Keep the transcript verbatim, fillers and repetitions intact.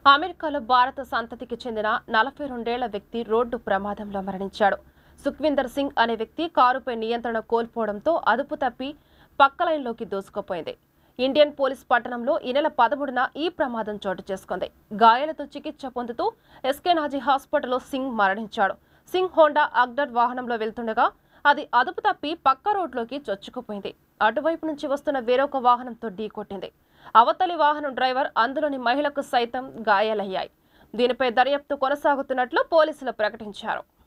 అమెరికాలో భారత సంతతికి చెందిన నలభై రెండేళ్ల వ్యక్తి రోడ్డు ప్రమాదంలో మరణించాడు. సుఖ్వీందర్ సింగ్ అనే వ్యక్తి కారుపై నియంత్రణ కోల్పోవడంతో అదుపు తప్పి పక్క లైన్లోకి దూసుకుపోయింది. ఇండియన్ పోలీస్ పట్టణంలో ఈ నెల పదమూడున ఈ ప్రమాదం చోటు చేసుకుంది. గాయాలతో చికిత్స పొందుతూ ఎస్కేనాజీ హాస్పిటల్లో సింగ్ మరణించాడు. సింగ్ హోండా అగ్డర్ వాహనంలో వెళ్తుండగా అది అదుపు తప్పి పక్క రోడ్లోకి చొచ్చుకుపోయింది. అటువైపు నుంచి వస్తున్న వేరొక వాహనంతో ఢీకొట్టింది. అవతలి వాహనం డ్రైవర్, అందులోని మహిళకు సైతం గాయాలయ్యాయి. దీనిపై దర్యాప్తు కొనసాగుతున్నట్లు పోలీసులు ప్రకటించారు.